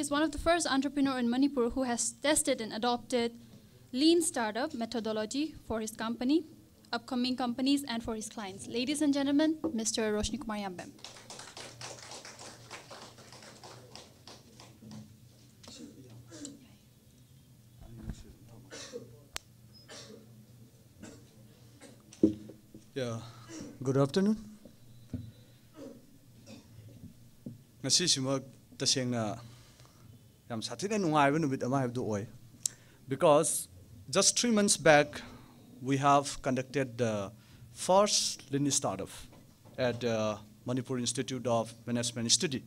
is one of the first entrepreneurs in Manipur who has tested and adopted lean startup methodology for his company, upcoming companies, and for his clients. Ladies and gentlemen, Mr. RoshniKumar Yambem. Yeah, good afternoon. Ngasi sima tasengna yam sathina nungaiba numit ama habdu oi, because just 3 months back we have conducted the first lean startup at Manipur Institute of Management Study.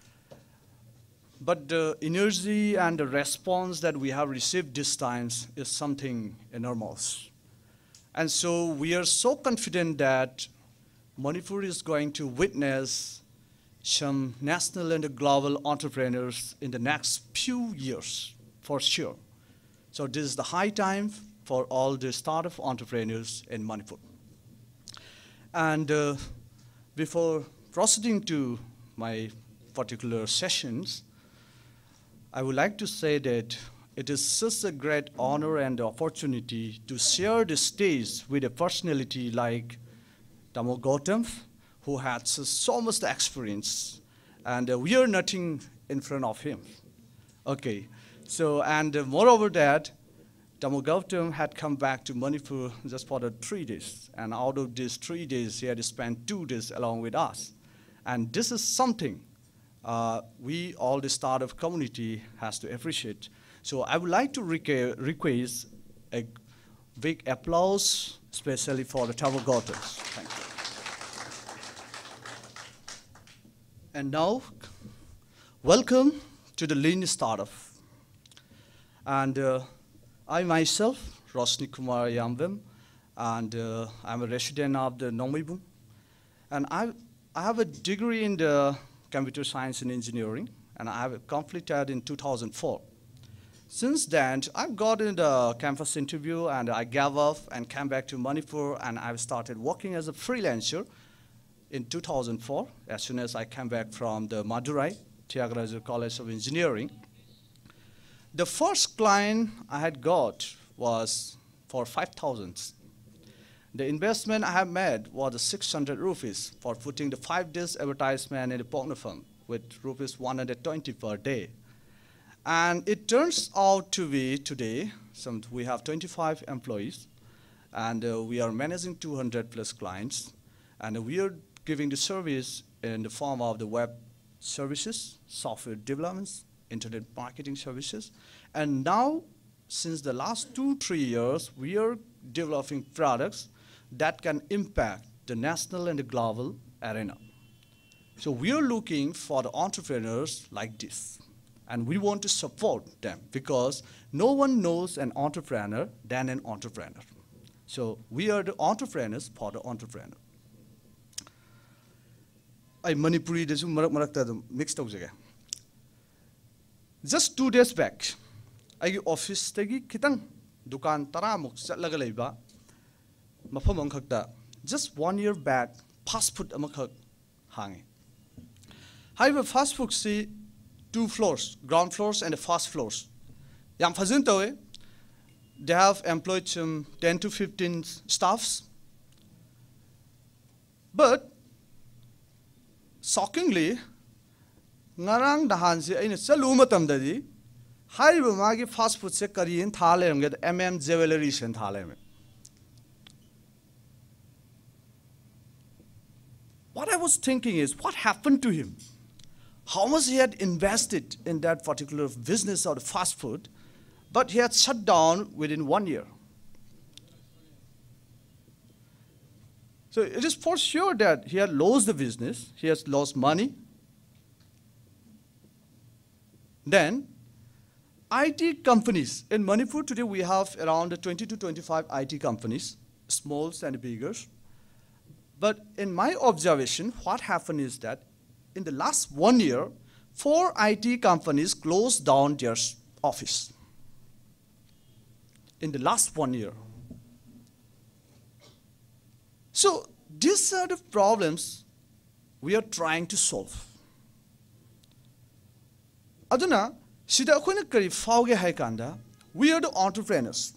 But the energy and the response that we have received this time is something enormous. And so we are so confident that Manipur is going to witness some national and global entrepreneurs in the next few years, for sure. So this is the high time for all the startup entrepreneurs in Manipur. And before proceeding to my particular sessions, I would like to say that it is such a great honor and opportunity to share the stage with a personality like Damo Gautam, who had so much experience, and we are nothing in front of him. Okay, so and moreover that, Damo Gautam had come back to Manipur just for the 3 days, and out of these 3 days, he had spent 2 days along with us. And this is something we, all the startup community, has to appreciate. So I would like to request a big applause, especially for the Damo Gautam. Thank you. And now, welcome to the Lean Startup. And I myself, RoshniKumar Yambem, and I'm a resident of the Nomibung. And I have a degree in the computer science and engineering, and I have completed in 2004. Since then, I've gotten the campus interview, and I gave up and came back to Manipur, and I've started working as a freelancer in 2004, as soon as I came back from the Madurai Thiagaraja College of Engineering. The first client I had got was for 5,000. The investment I have made was 600 rupees for putting the 5 days advertisement in the porno film with rupees 120 per day. And it turns out to be today, we have 25 employees, and we are managing 200 plus clients, and we are giving the service in the form of the web services, software developments, internet marketing services. And now, since the last 2-3 years, we are developing products that can impact the national and the global arena. So we are looking for the entrepreneurs like this. And we want to support them because no one knows an entrepreneur than an entrepreneur. So we are the entrepreneurs for the entrepreneur. I Manipuri desu marak mixed up. Just 2 days back, I office tegi kitang dukan tara muk chatlaga leiba mafam angkhakta just 1 year back fast food amakhak hangi. However, fast food si 2 floors, ground floors and the first floors. Yam fazin tawe, they have employed 10 to 15 staffs. But shockingly, ngarang dahan si aina chalu matam dadi haiba magi fast food se kariin thale nge jewelry sen thale. What I was thinking is, what happened to him? How much he had invested in that particular business of the fast food, but he had shut down within 1 year. So it is for sure that he had lost the business, he has lost money. Then, IT companies. In Manipur today we have around 20 to 25 IT companies, smalls and biggers. But in my observation, what happened is that in the last 1 year, 4 IT companies closed down their office. In the last 1 year. So these are the problems we are trying to solve. Aduna, sida akhona kari fauge hai kanda we are the entrepreneurs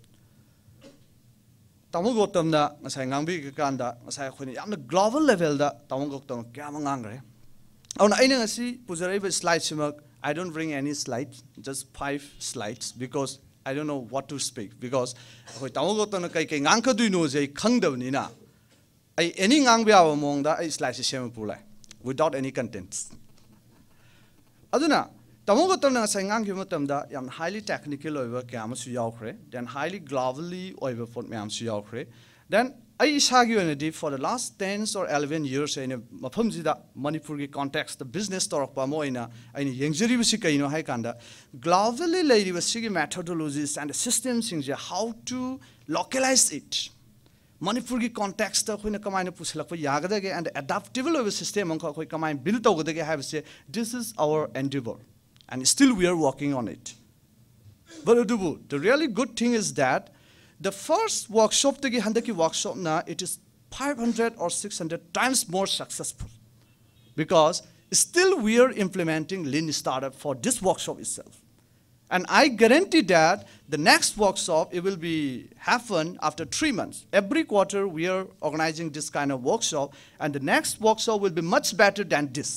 tamu gotam da ngasai ngangbi ka kanda ngasai akhona yamna global level da tamu gotam kya mangangre auna aina ngasi pujarai ba slide simak I don't bring any slides, just 5 slides because I don't know what to speak because akhoi tamu gotam kai kai ngang ka dui no je khangdawni na ai any ngang bya mong da ai slide sem pulai without any contents aduna tamu gotam na ngasai ngang ki matam da yam highly technical over kyam su yaukre then highly globally over for myam su yaukre then I isagi unity for the last 10 or 11 years in mafam jida Manipur ki context the business torok pa moina aini yengjeri bisi kaino hai kanda globally lady bisi methodologies and the systems in how to localize it Manipur ki context ta khoina kamaina puslak pa yagada ge and adaptable over system on khoi kamain build togode ge have say this is our endeavor and still we are working on it but the really good thing is that the first workshop tegi handaki workshop na it is 500 or 600 times more successful because still we are implementing lean startup for this workshop itself and I guarantee that the next workshop it will be happen after 3 months every quarter we are organizing this kind of workshop and the next workshop will be much better than this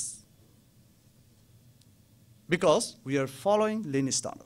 because we are following lean startup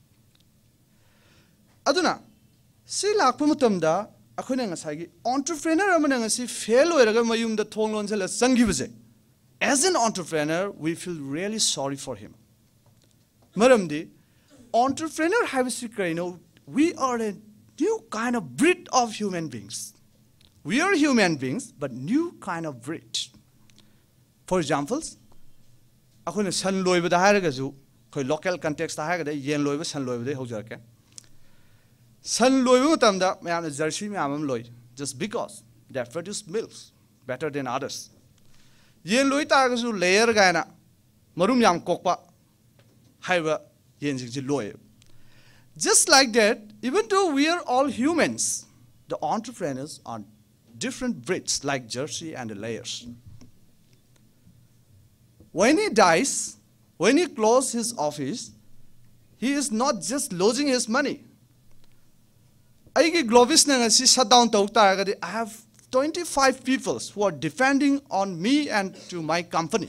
aduna si lakpa matamda akhona ngasai entrepreneur amana ngasi fail oiraga mayum da thong lon sela changi as an entrepreneur we feel really sorry for him maramdi entrepreneur have we are a new kind of breed of human beings we are human beings but new kind of breed for examples akhona san loiba da haraga ju khoi local context da haraga da yen loiba san loiba da hojarke San loibu tamda mayam jersey mayam loy just because they produce milks better than others. Yen loy ta gasu layer gaina marum yam kokpa haiba yen jing loy. Just like that, even though we are all humans, the entrepreneurs are different breeds like jersey and the layers. When he dies, when he closes his office, he is not just losing his money. I Globiz shut down I have 25 people who are depending on me and to my company.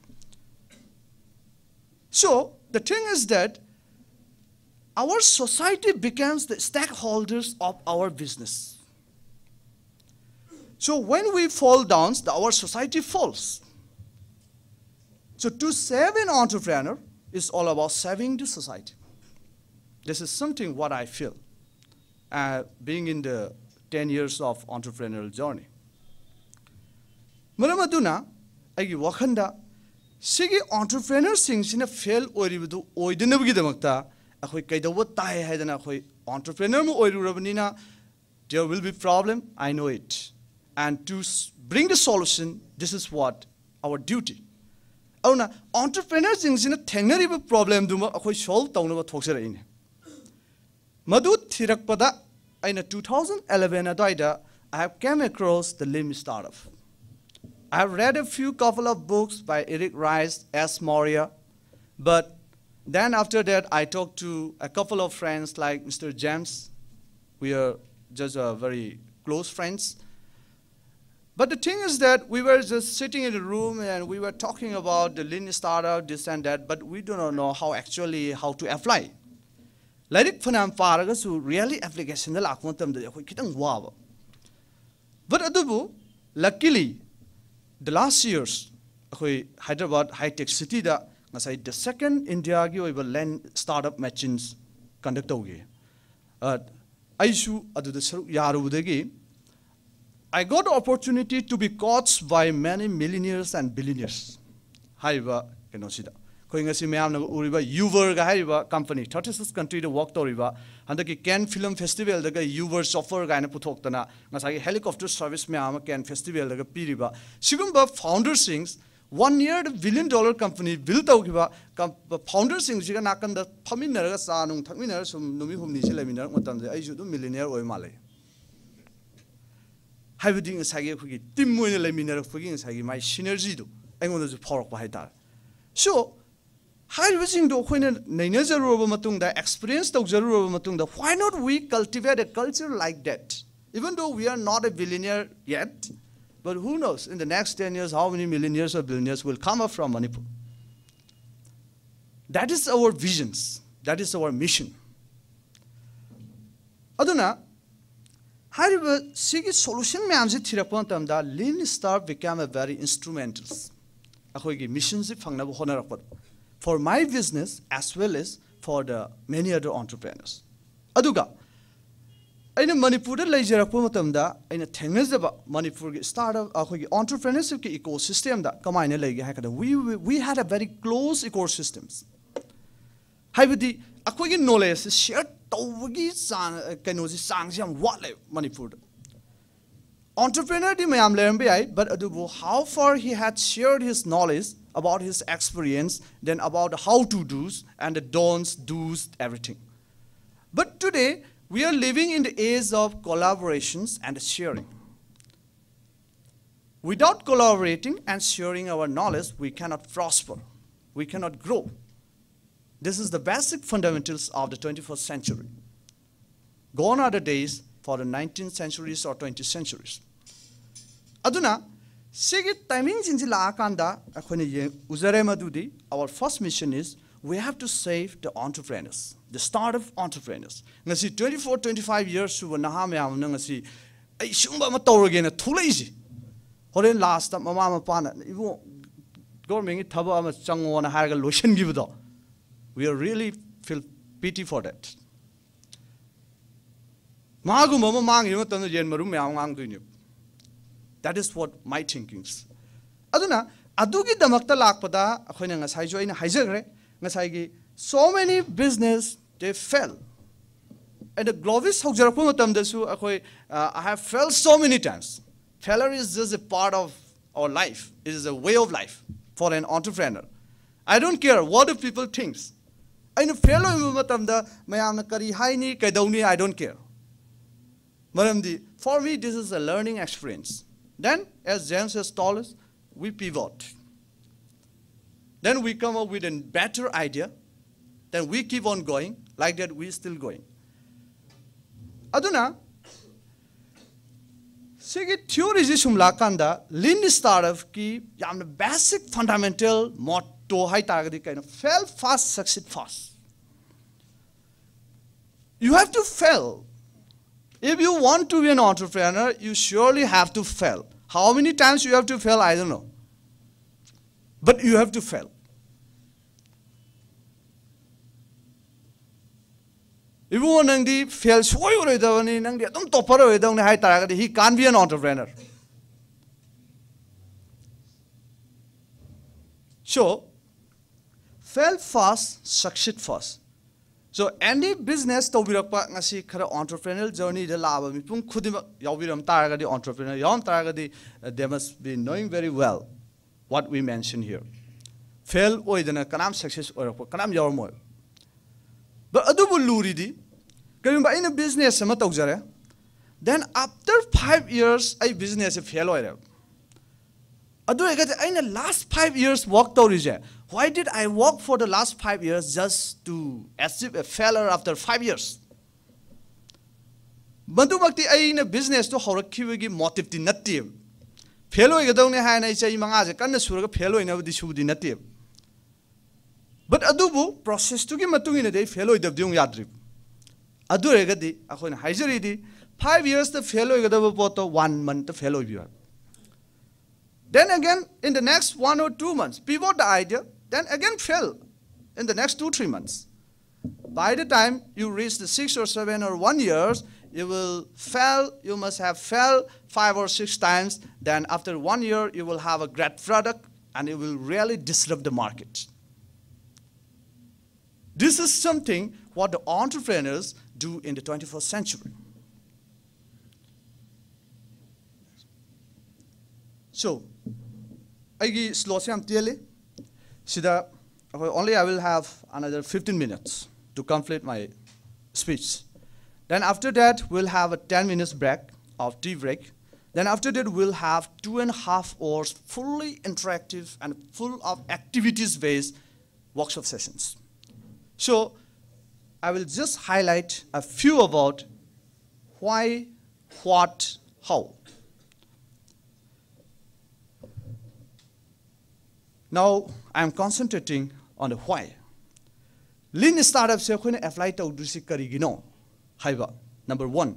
So the thing is that our society becomes the stakeholders of our business. So when we fall down, our society falls. So to save an entrepreneur is all about saving the society. This is something what I feel. Being in the 10 years of entrepreneurial journey. Maramaduna, Agi Wakanda, Sigi entrepreneur sings in a fail or do Oidinavidamakta, a Hoikaida Tai had an entrepreneur Oiduravnina, there will be problem, I know it. And to bring the solution, this is what our duty. Oh, now, entrepreneur sings in a tenerible problem, Duma, a solve town of Toxerain. Madu Tirakpada in 2011 I have came across the lean startup. I have read a couple of books by Eric Rice, S. Moria, but then after that I talked to a couple of friends like Mr. James. We are just very close friends. But the thing is that we were just sitting in a room and we were talking about the lean startup, this and that, but we do not know how to apply. Like Fanam Paragas who really application the Lakmontam the Kitang Wava. But Adubu, luckily, the last years, Hyderabad high tech city the second India land startup matchings conduct. Aishu Adu the Yarudegi. I got the opportunity to be coached by many millionaires and billionaires. Haiva Kenosida. Koingasi Mayam Uriba, Uber Gahariba company, 36 country to walk to Riva, and the Cannes Film Festival, the Uber software guy Putokana, Masai helicopter service Mayama Cannes Festival, the Piriba. Shigumba founder sings 1 year $1 billion company built out founder sings Jiganakan the Paminera Sanum Tamina, some Numihum Nishilaminar, Matam, I should do millionaire or Malay. Having a Sagi, Tim Winner Lamina of Fugging Sagi, my synergy do. I want to pork by that. So, experience why not we cultivate a culture like that? Even though we are not a billionaire yet, but who knows, in the next 10 years, how many millionaires or billionaires will come up from Manipur? That is our visions. That is our mission. Aduna, however, Sigi solution means that Lean Startup became a very instrumental. Missions for my business as well as for the many other entrepreneurs. Aduga, in Manipur, Manipur startup entrepreneurship ecosystem we had a very close ecosystems. Knowledge shared Manipur. Entrepreneur but how far he had shared his knowledge about his experience, then about how to do's and the don'ts, do's, everything. But today, we are living in the age of collaborations and sharing. Without collaborating and sharing our knowledge, we cannot prosper. We cannot grow. This is the basic fundamentals of the 21st century. Gone are the days for the 19th centuries or 20th centuries. Aduna, our first mission is we have to save the entrepreneurs, the startup entrepreneurs. 24, 25 years to last time, we really feel pity for that. That is what my thinking is. Aduna, adugi damakta lakpada, akoina ngasai jo ina haijagre, ngasai so many business they fell. And the Globiz hojarapu matam desu akoi I have failed so many times. Failure is just a part of our life. It is a way of life for an entrepreneur. I don't care what do people think. I know failure matam da mayamna kari haini kaidawni I don't care. Maramdi, for me this is a learning experience. Then, as James has told us, we pivot. Then we come up with a better idea. Then we keep on going. Like that, we're still going. Aduna, sige theory jisum lakanda lean startup ki yamna basic fundamental motto hai target kind of fail fast, succeed fast. You have to fail. If you want to be an entrepreneur, you surely have to fail. How many times you have to fail, I don't know. But you have to fail. If you want to fail, he can't be an entrepreneur. So, fail fast, succeed fast. So any business to be entrepreneurial journey de lava mipung khudima yawiram taragadi entrepreneur yam taragadi they must be knowing very well what we mentioned here. Fail oidana kanam success or kanam yawmo. But adubu luridi karimba in a business sama tawjare then after 5 years a business fail oira. Adu egate in the last 5 years work tawrije. Why did I work for the last 5 years just to achieve a failure after 5 years? Bantu bakti ay na business to horakhiwagi motive ti native. Fail oigadawne haina chai manga je kanna suraga fail oina di subdi native. But adubu process to gi matungina dei fail oidabdiung yadri. Adu egadi akhona haijari di 5 years the fail oigadabu poto 1 month the fail oibiwa. Then again in the next 1 or 2 months pivot the idea. Then again fail in the next 2-3 months. By the time you reach the 6 or 7 or 1 years, you will fail. You must have failed 5 or 6 times. Then after 1 year, you will have a great product and it will really disrupt the market. This is something what the entrepreneurs do in the 21st century. So, I slow sam tiele. Only I will have another 15 minutes to complete my speech. Then after that, we'll have a 10 minutes break of tea break. Then after that, we'll have 2.5 hours fully interactive and full of activities based workshop sessions. So I will just highlight a few about why, what, how. Now I am concentrating on the why. Lean startups se khone apply to dusi karigino haiba. Number 1.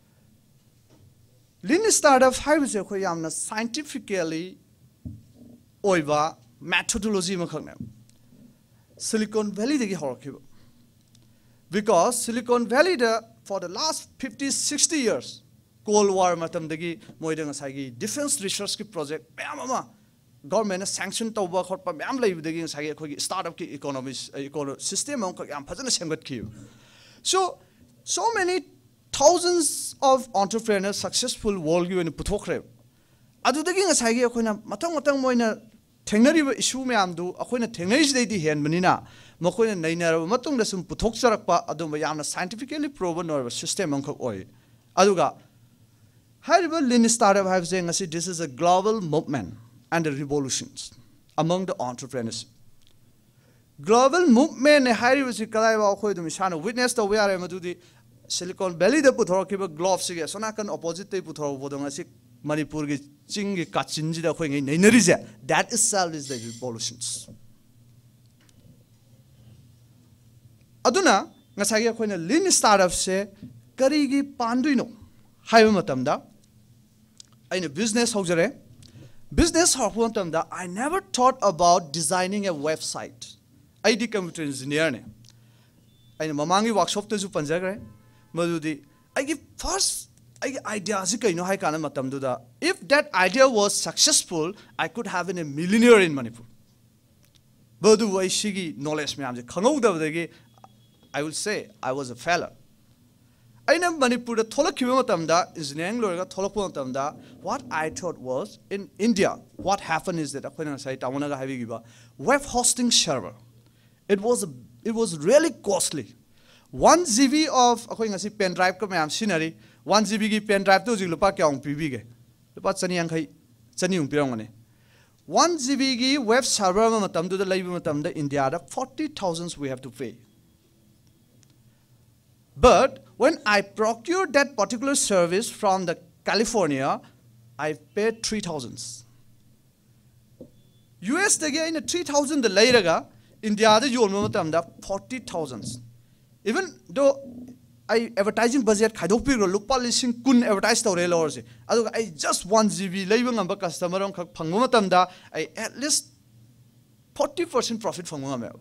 Lean startups haiba se khoi yamna scientifically oiba methodology ma khakna. Silicon Valley degi horakiba. Because Silicon Valley for the last 50, 60 years, Cold War matam degi moidang asagi defense research ki project mayama government sanction tawba khotpa mayam lai degi asagi khoi startup ki economies system am yam phajana semgat ki. So many thousands of entrepreneurs successful world gi puthokre. Adu degi asagi akoina matang moina thengnariba issue mayam du akoina thengnai dei di hen manina makoina nainara matung da sum puthok charakpa adu mayamna scientifically proven or system am khok oi. Aduga haiba lean startup have saying as this is a global movement and a revolutions among the entrepreneurs. Global movement haiba si kalai wa khoi dum shana witness to we are madudi Silicon Valley da puthorokiba globe sige sonakan opposite te puthoro bodong asi Manipur gi ching gi kachinji da khoi ngai nainari je that itself is the revolutions. Aduna ngasagi akoina lean startup se karigi panduino haiba matamda aina business hojare. Business hokwa matamda I never thought about designing a website. I di computer engineer ne aina mamangi workshop te ju panjagre madudi I give first idea si kaino hai kana matamdu da if that idea was successful I could have been a millionaire in Manipur. Bodu I shigi knowledge me amje khangou da degi I will say I was a failure. I know Manipur da tholak khiba matamda engineering lorga tholak po matamda what I thought was in India what happened is that akoina sai tamona ga habi giba web hosting server it was really costly. 1 GB of akoina si pen drive ka mayam sinari 1 GB ki pen drive to jilupa kyang pibi ge lupa chaniang khai chaniung pirangane 1 GB ki web server ma matamdu da laiba matamda India da 40,000 we have to pay. But when I procured that particular service from the California, I paid 3,000. US dagi in 3,000 the later India the yolma matamda 40,000. Even though I advertising budget khaidok lupa lising kun advertise tawre lorse adu I just 1 GB leibang amba customer on khak phangma matamda I at least 40% profit phangma me.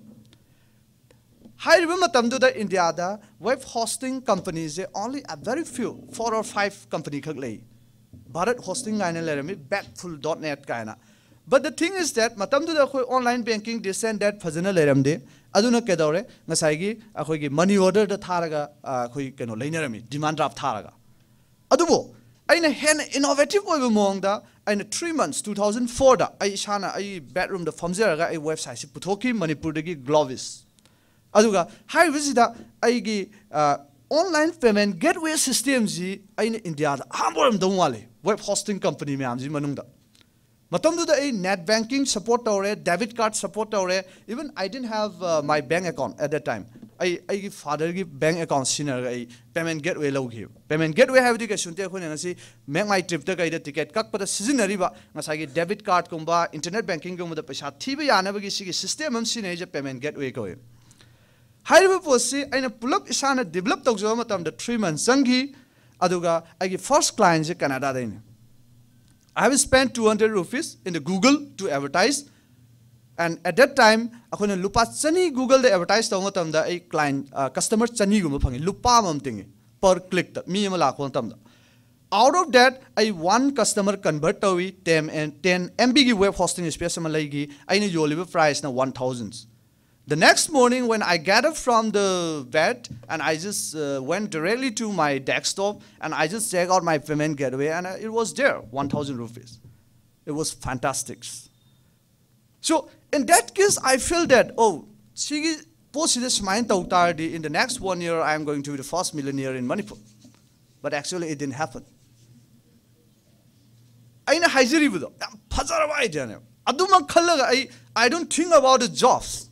High matamdu da India da web hosting companies only a very few 4 or 5 company khak lei Bharat hosting gaina lerami backfull.net kaina. But the thing is that matamdu da khoi online banking this and that phajana leramde aduna kedore ngasai gi akhoi gi money order da tharaga khoi keno leinarami demand draft tharaga adubo aina hen innovative oiba mong da aina 3 months 2004 da ai shana ai bedroom da famjeraga ai website si puthoki Manipur da gi Globiz aduga hai visida ai gi online payment gateway system ji aina India da amboram da wale web hosting company me amji manung da matamdu da ai net banking support tawre debit card support tawre even I didn't have my bank account at that time ai gi father gi bank account siner ai payment gateway loghi payment gateway have di ka sunte khone ngasi make my trip da kai da ticket kak pada seasonary ba ngasa gi debit card kumba internet banking gum da paisa thiba yana ba gi sigi system am sine je payment gateway ko haiba posi aina pulap isana develop tawjo matam da 3 months sangi aduga ai gi first client je Canada da ni I have spent 200 rupees in the Google to advertise, and at that time, akona lupa chani Google de advertise tawnga tamda a client customer chani guma phangi lupa mam tingi per click ta mi ma lakon tamda. Out of that, I one customer convert tawi 10 MB web hosting space ma laigi aina yoliba price na 1,000. The next morning when I got up from the bed and I just went directly to my desktop and I just checked out my payment gateway and it was there, 1,000 rupees. It was fantastic. So in that case, I feel that, oh, in the next 1 year, I am going to be the first millionaire in Manipur. But actually, it didn't happen. I don't think about the jobs.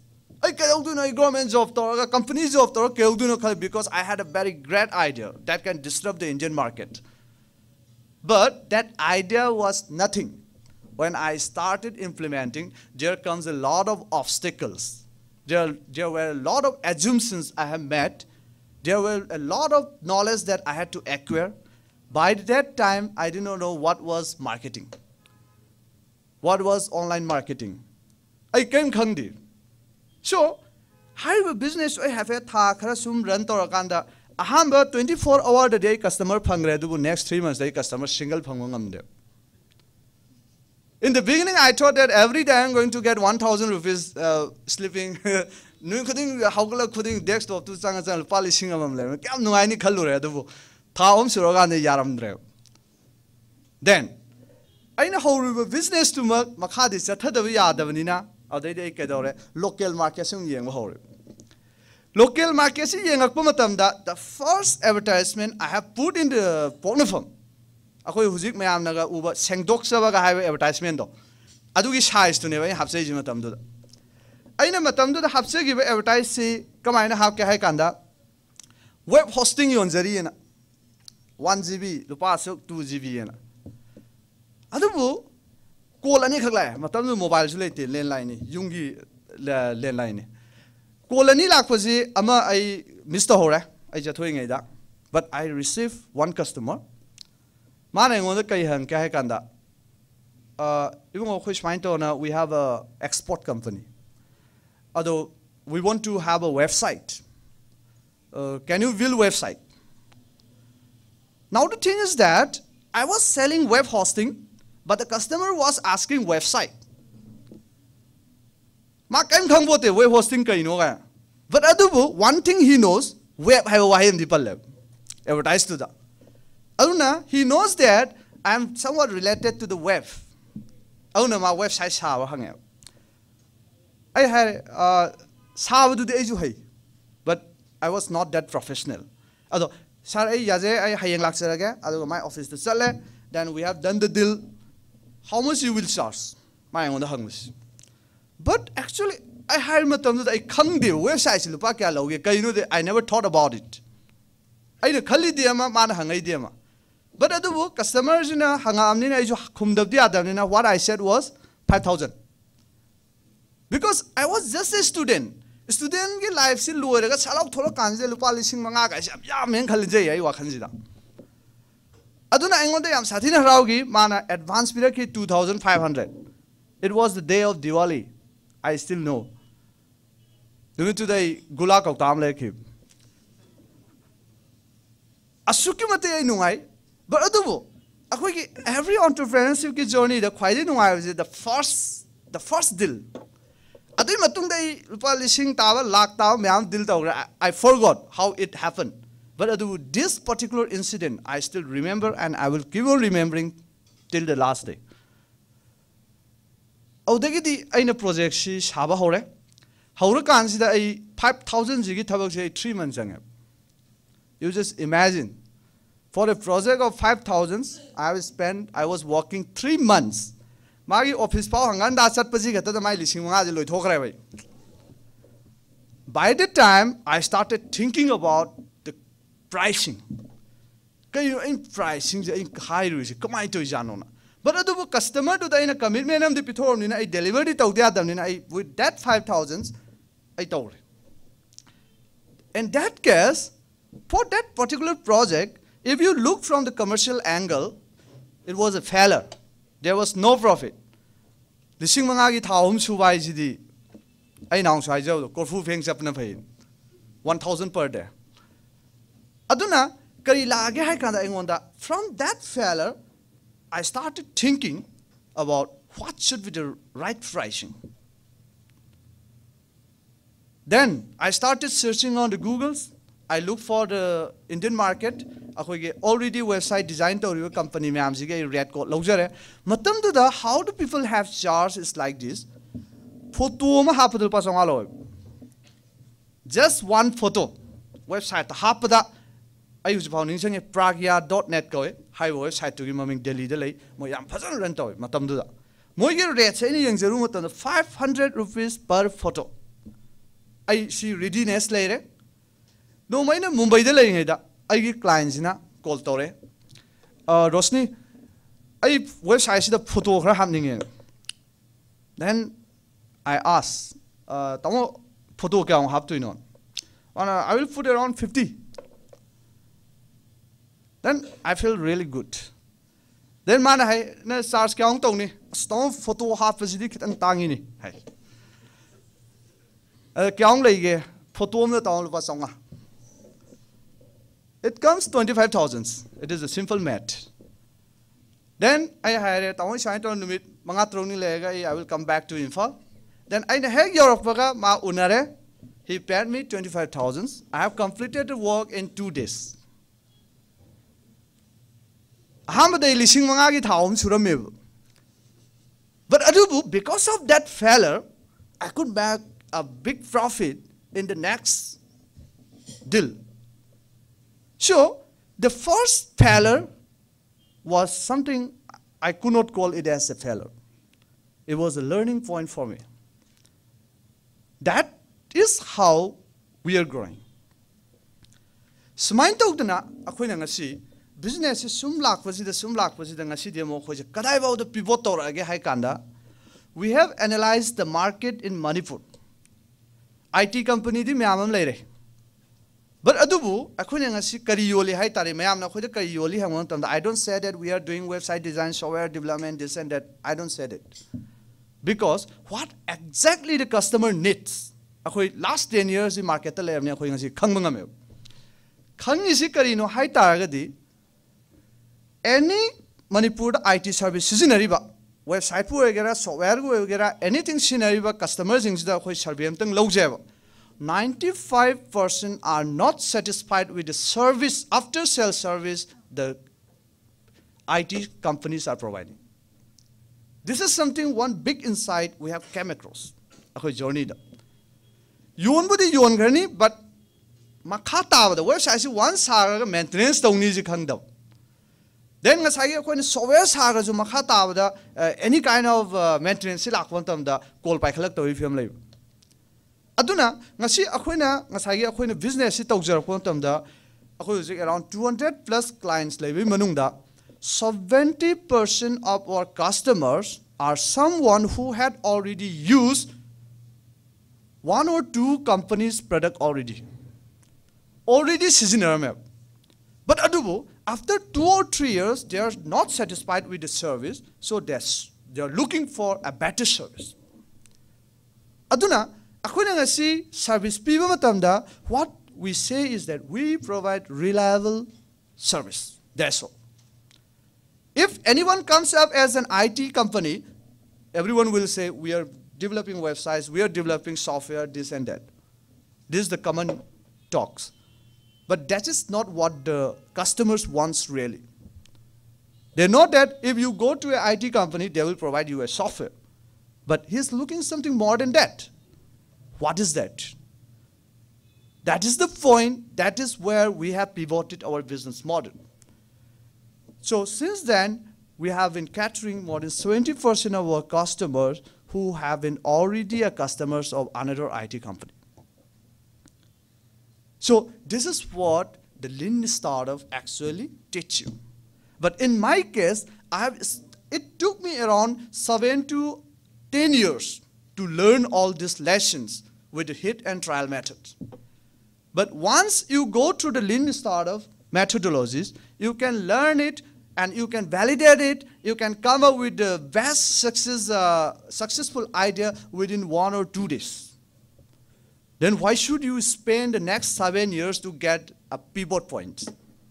I can't do no government job or company job or because I had a very great idea that can disrupt the Indian market. But that idea was nothing. When I started implementing, there comes a lot of obstacles. There were a lot of assumptions I have met. There were a lot of knowledge that I had to acquire. By that time, I did not know what was marketing. What was online marketing? I came khangdi. So, how a business I have a run to a hamba 24-hour a day customer pangre next 3 months day customer single pangam. In the beginning, I thought that every day I'm going to get 1,000 rupees sleeping. Nu couldn't how couldn't desktop to sang polishing among them. No, I need color. Taum Surogan the Yaram Drew. Then, I know how business to Makadis at Tadavia Davanina, or they cadore, local marketing young hole. Local marketing young Akumatam that the first advertisement I have put in the pornophone. Ako huzik mayam naga uba sengdok sabaga highway advertisement do. Adugi size to never have says matam do. I know matam do the have say give advertise see come I have kahakanda. Web hosting yon zari 1 GB, Lupasuk 2 GB. Adabu call any kagla, matam mobile related landline, Yungi landline. Call any lakwazi ama I Mr. Hora, I just doing that. But I received one customer. Mana on the Kayan Kahakanda. Even which mind on we have a export company. Although we want to have a website. Can you build website? Now the thing is that I was selling web hosting, but the customer was asking website. Mark and Kambote web hosting kainoga. But Adubu, one thing he knows, web have a people advertise to that. Aruna, he knows that I am somewhat related to the web. Aruna, my website how hung out. I had how do the age, but I was not that professional. Although, sorry, Yaze, I hayang laksaraga, although my office to sell, then we have done the deal. How much you will charge? My own hungus. But actually, I had matam that I can't do websites in Lupaka, I never thought about it. I the Kali Diama, man hangay Diama. But at the book, customers in a hangamnina, what I said was 5,000. Because I was just a student. Student get life still lower, I got Salak Tolokanze, Lupalising Manga, ya men Kalije, I wakanzida. Aduna Angonde am Satina Raugi, mana advanced period 2,500. It was the day of Diwali. I still know. Do it today, Gulak of Tamleki. Asukimate Nungai. But every entrepreneurship journey, the quite was the first deal. I forgot how it happened. But this particular incident, I still remember and I will keep on remembering till the last day. I project she Shaba Hore. How consider a 5,000 Ziggy 3 months. You just imagine. For a project of 5,000, I was working 3 months. My office power hanganda sat pasigata the my lising loy. By the time I started thinking about the pricing. In pricing in high risk, come on to Janona. But the customer to the commitment of the Pitor, I delivered it out there, with that 5,000, I told. In that case, for that particular project, if you look from the commercial angle, it was a failure. There was no profit. The Singmangagi Taum Subai Zidi, I know Sajo, Korfu Feng Sapna 1,000 per day. Aduna, from that failure, I started thinking about what should be the right pricing. Then I started searching on the Googles. I looked for the Indian market. Already website designed to a company red code luxury. Matam how do people have charts is like this. Photo just one photo. Website hapada I use foundation pragya.net go high website to give Delhi delay. Moyam Pazan rento Matam Moy rate any young 500 rupees per photo. I see readiness later. No, my Mumbai de laying I clients in a call tore. Roshni, I website see the photo happening in. Then I asked, Tamo photo can have to know. I will put around 50. Then I feel really good. Then man, I start counting Tony. Stone photo half as it and tangini. Count like photo the town was on. It comes 25,000. It is a simple math. Then I had a town shine on the meet Mangatroni lega. I will come back to info. Then I had Europe ma unare. He paid me 25,000. I have completed the work in 2 days. Hamaday lising mangagi taum suramib. But adubu, because of that failure, I could make a big profit in the next deal. So the first failure was something I could not call it as a failure. It was a learning point for me. That is how we are growing. Smain tawdana akoina ngasi business is sum lakpasi da ngasi demo khoje kadai baw the pivot tora age hai kanda. We have analyzed the market in Manipur. IT company di myamam leire. But adubu akoina ngasi kariyoli hai tare mayam na khoje kariyoli hamon tamda. I don't say that we are doing website design, software development, this and that. I don't say that. Because what exactly the customer needs. Last 10 years in market le amne khoi ngasi khangmanga me khang isi karino hai taragadi any Manipur IT service scenery ba website pu egera software gu egera anything scenery ba customers ing da khoi survey amtang lawje ba 95% are not satisfied with the service after sales service the IT companies are providing. This is something one big insight we have came across akhoi journey da. Yon budi yon gani, but makata the website is one saga maintenance don't need to come down. Then as I when software saga to makata any kind of maintenance like one time the call by collector if you live. Aduna ngasi akoina ngasagi akoina business it tawjar quantum da ako around 200 plus clients live manungda 70% of our customers are someone who had already used 1 or 2 companies' product already seasonal. But adubo, after 2 or 3 years, they are not satisfied with the service, so they are looking for a better service. Aduna, akoina ngasi service piba matamda, what we say is that we provide reliable service. That's all. If anyone comes up as an IT company, everyone will say we are developing websites, we are developing software, this and that. This is the common talks. But that is not what the customers want really. They know that if you go to an IT company, they will provide you a software. But he's looking something more than that. What is that? That is the point, that is where we have pivoted our business model. So since then, we have been catering more than 70% of our customers who have been already a customers of another IT company. So this is what the lean startup actually teach you. But in my case, it took me around 7 to 10 years to learn all these lessons with the hit and trial methods. But once you go through the lean startup methodologies, you can learn it and you can validate it, you can come up with the best successful idea within 1 or 2 days. Then why should you spend the next 7 years to get a pivot point?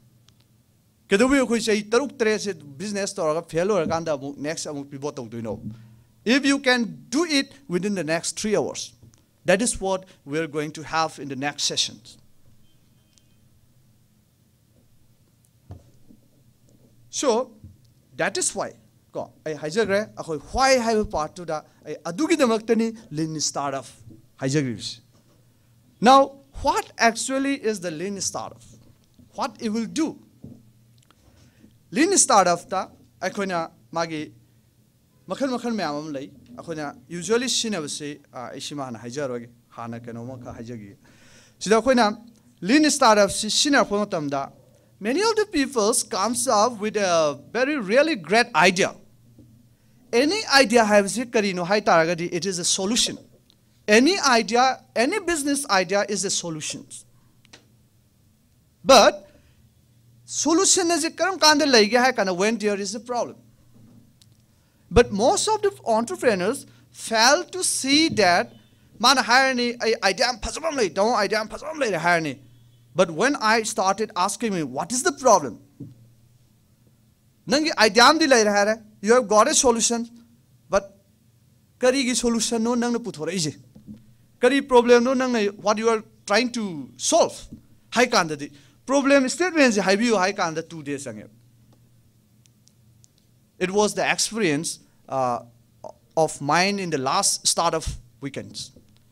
Business next pivot. If you can do it within the next 3 hours, that is what we're going to have in the next sessions. So that is why I why have a part to that adugi damaktani lean startup hijagribs. Now what actually is the lean startup? What it will do? Lean startup ta akoina magi makhan mayamam lay akoina usually sinabase ishima na hijaroge hana kenoma ka hajagi sida khoina lean startup senior phonatamda many of the people comes up with a very really great idea. Any idea has karino hai taragadi, it is a solution. Any idea, any business idea is a solution. But solution is a karam kanda laiga hai kana when there is a problem. But most of the entrepreneurs fail to see that man hirani idea possible lay don't idea possible lay hirani. But when I started asking me what is the problem, nangi idea di lay raha you have got a solution, but kari gi solution no nang na puthora ije. Kari problem no nang what you are trying to solve. Hai kanda di problem statements hai bi hai kanda 2 days ange. It was the experience of mine in the last startup weekends.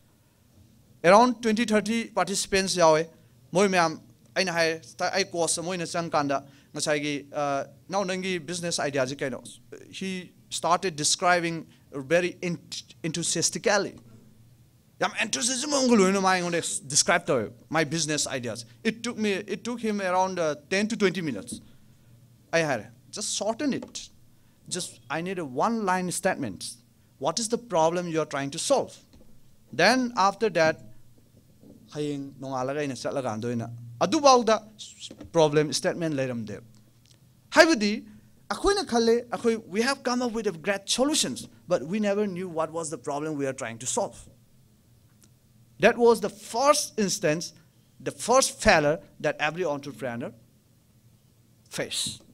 Around 20-30 participants yawe. Moi ma'am aina hai ai course moi na chang kanda ngasai gi now nangi business idea ji kaino. He started describing very enthusiastically. Yam enthusiasm ngulu no mai ngone describe to my business ideas. It took him around 10 to 20 minutes. I had just shorten it. Just I need a one-line statement. What is the problem you are trying to solve? Then after that, haying nongalaga ina satlaga andoina. Adu bawda problem statement leiram de. Haibadi, akoina khalle, akoi we have come up with great solutions, but we never knew what was the problem we are trying to solve. That was the first instance, the first failure that every entrepreneur faced.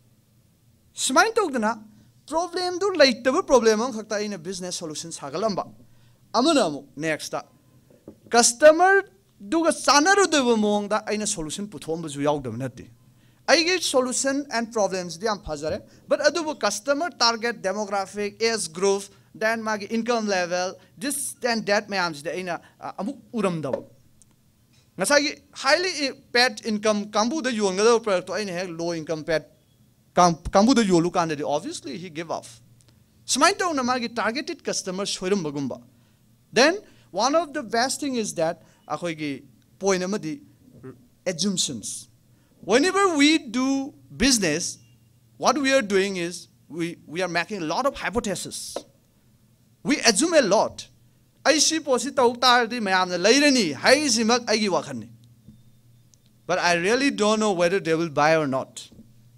Smain togdana problem do laitaba problem ang khakta ina business solutions hagalamba. Amana next customer duga sanaru deba mongda aina solution puthomba ju yaudam nati. I get solution and problems di am phajare, but adubu customer target demographic age group then magi income level this and that mayams de aina amuk uram daw. Ngasagi highly paid income kambu the yongada product aina he low income paid kambu the yolu kandadi obviously he give off. Smaito namagi targeted customers shoirum bagumba. Then one of the best thing is that akoigi point amadi assumptions. Whenever we do business, what we are doing is we are making a lot of hypotheses. We assume a lot. I see posita tardi mayamna lairani hai simak aigi wakhani. But I really don't know whether they will buy or not.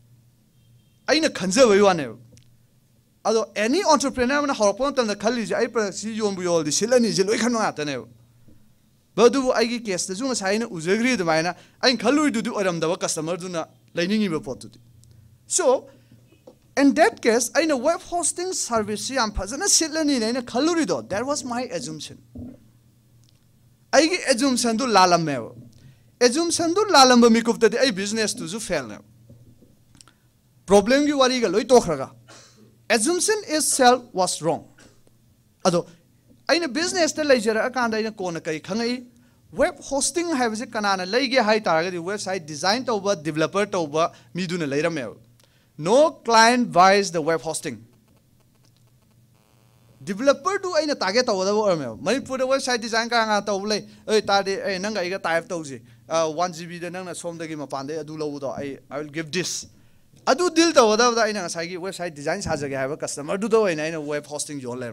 Aina khanza waywane. Although any entrepreneur na horpon tan khali ai pra si yombu yol di silani je loi khano ata ne. Badu aigi case ta junga saina uzagri de maina ai khalui du oram da customer du na lainingi be potu. So in that case aina web hosting service am phajana silani ne khaluri do. That was my assumption. Aigi assumption du lalam me. Assumption du lalam ba mikuf ta ai business tu ju fail ne. Problem gi wari ga loi tokhraga. Assumption itself was wrong. Ado, aina business ta leijara akanda aina kona kai khangai web hosting have kanana leige hai taraga the website design tauba developer tauba miduna leirame. No client buys the web hosting. Developer do aina target tawada orme. Manipur website design ka nga tawle ei tade ei nanga iga type tawji 1 GB de nanga somdagi mapande adu lawdo I will give this. Adu deal to wada ina ngasai website design sajage have a customer do do ina web hosting jolem.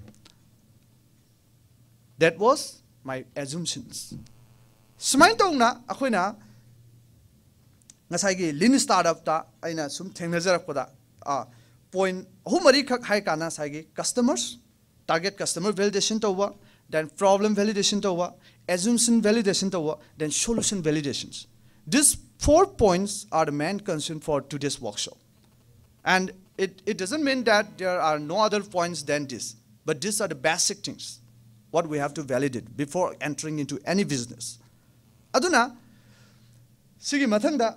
That was my assumptions. Smain tong na akoina ngasai gi lean startup ta ina sum thengnajar koda point humari khak hai kana sai customers target customer validation to then problem validation to assumption validation to then solution validations. These 4 points are the main concern for today's workshop. And it doesn't mean that there are no other points than this, but these are the basic things, what we have to validate before entering into any business. Aduna, sige mathangda,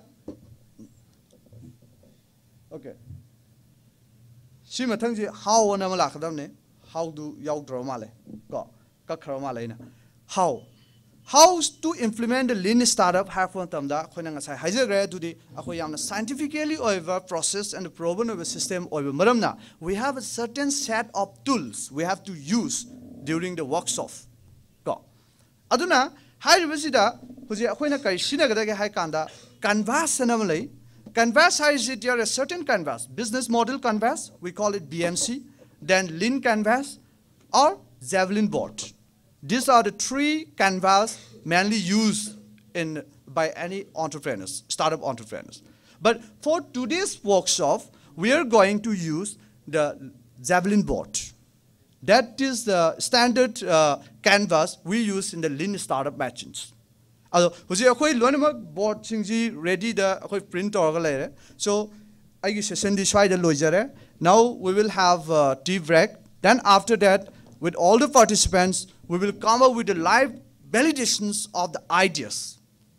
okay. Si mathangji how na malakadam ne, how do yaw dramale, ko kakramale na, how. How to implement the lean startup have one tamda khona ngasai haijagre tudi akoi yamna scientifically over process and proven over system over maramna we have a certain set of tools we have to use during the workshop ko Aduna, high revisita, who's a Sinaga high kanda, canvas anomaly. Canvas is it a certain canvas, business model canvas, we call it BMC, then lean canvas or javelin board. These are the 3 canvas mainly used by any entrepreneurs, startup entrepreneurs. But for today's workshop, we are going to use the javelin board. That is the standard canvas we use in the lean startup matchings. Also, we have board ready the print or so I session now we will have tea break. Then after that, with all the participants, we will come up with the live validations of the ideas.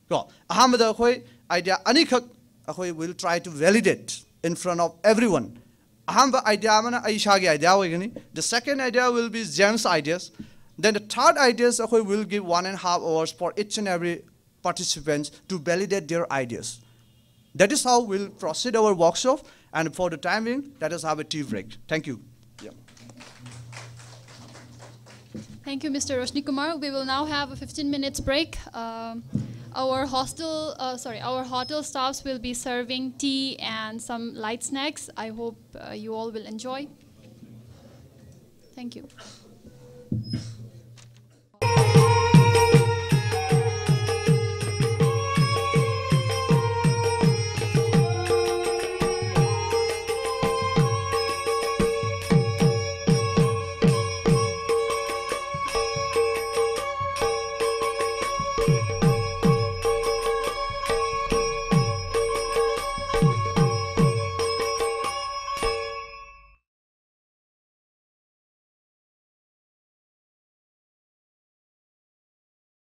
Idea we will try to validate in front of everyone. The second idea will be James' ideas. Then the third ideas will give 1.5 hours for each and every participant to validate their ideas. That is how we'll proceed our workshop. And for the time being, let us have a tea break. Thank you. Yeah. Thank you, Mr. RoshniKumar. We will now have a 15 minutes break. Our hotel staffs will be serving tea and some light snacks. I hope you all will enjoy. Thank you.